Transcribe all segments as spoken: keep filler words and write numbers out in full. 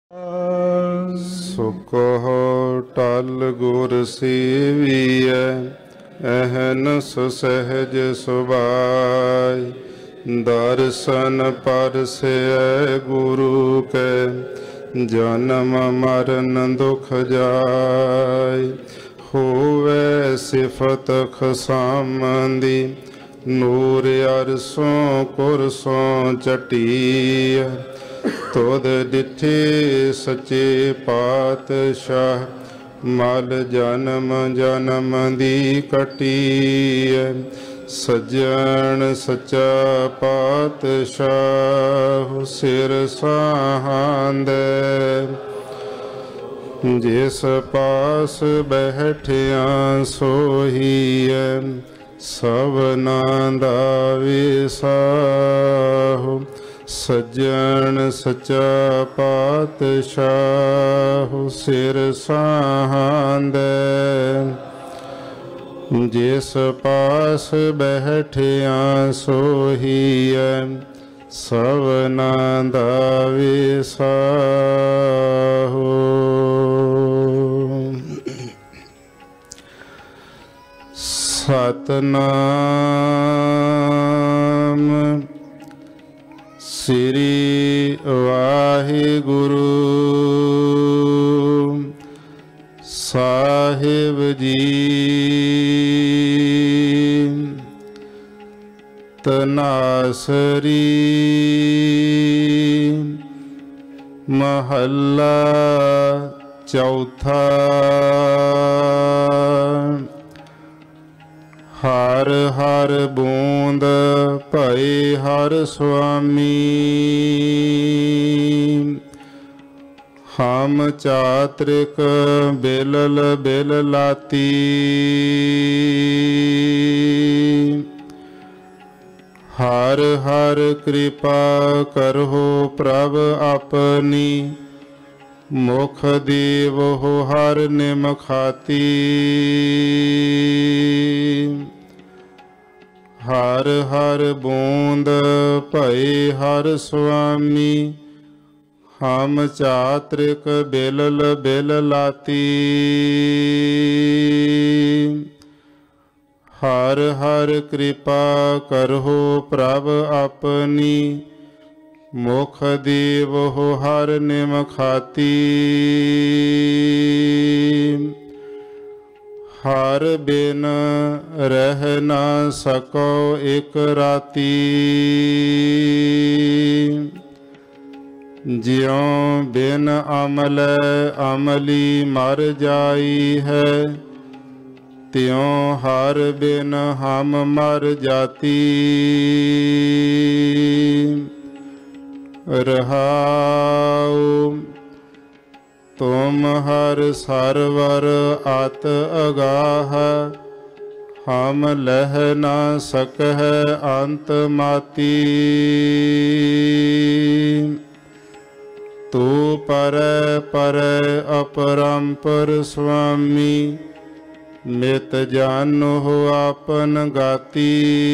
सुख टल गुर सेविय अहनस सहज सुभाय। दर्शन परसे गुरु के जन्म मरण दुख जाय। होवे सिफत खसामंदी नूर अरसों कुरसों चटीय। तुद डिठे सचे पातशाह मल जन्म जन्म दी कटीय। सज्जन सच्चा पातशाह सिर साहांदे। जिस पास बैठिया सोहीए सबना दा विसाहु। सज्जन सच्चा पातशाह सिर साहांदे। जिस पास बैठिया सोहीए सबना दा विसाहु। सतनाम श्री वाहिगुरु साहिब जी। तनासरी महला चौथा। हर हर बूंद भय हर स्वामी। हम चात्रिक बिलल बिल लाती। हर हर कृपा करहो प्रभ अपनी। मुख देवहो हर निमखाती। हर हर बूंद भय हर स्वामी। हम चात्रिक बिलल बिल लाती। हर हर कृपा करहो प्रभ अपनी। मुख देवहो हर निमखाती। हर बिन रह न सको एक राती। ज्यों बिन अमल अमली मर जाई है। त्यों हर बिन हम मर जाती। रहाऊ तुम हर सरवर अत अगाह। हम लह न सकह अंत माती। तू पर पर अपरंपर स्वामी। मित जानो आपन गाती।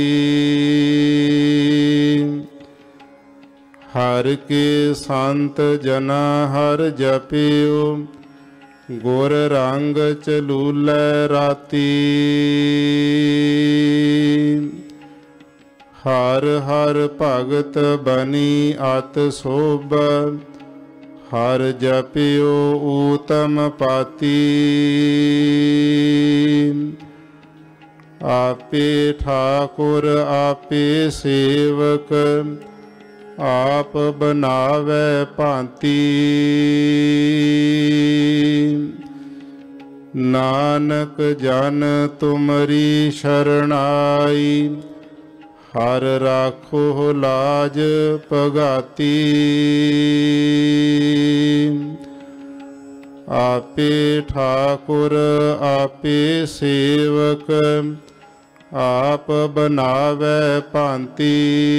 हर के संत जना हर जपियो। गुर रंग चलूलै राती। हर हर भगत बनी अत शोभ। हर जपियो ऊतम पाती। आपे ठाकुर आपे सेवक। आप बनावे भांति। नानक जन तुमरी शरणाई। हर राखो लाज पगाती। आपे ठाकुर आपे सेवक। आप बनावे भांति।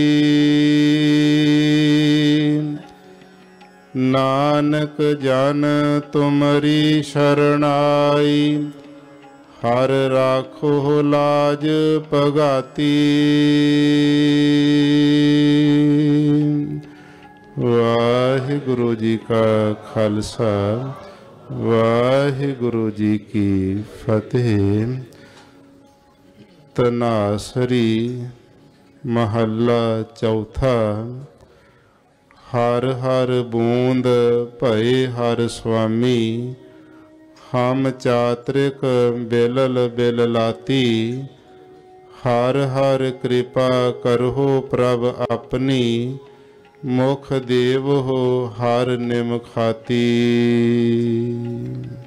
नानक जन तुमरी शरणाई। हर राखो लाज पगाती। वाहिगुरु जी का खालसा वाहिगुरु जी की फतेह। तनासरी महला चौथा। हर हर बूंद भय हर स्वामी, हम चात्रिक बिलल बिललाती। हर हर कृपा करहो प्रभ अपनी, मुख देव हो हर निम खाती।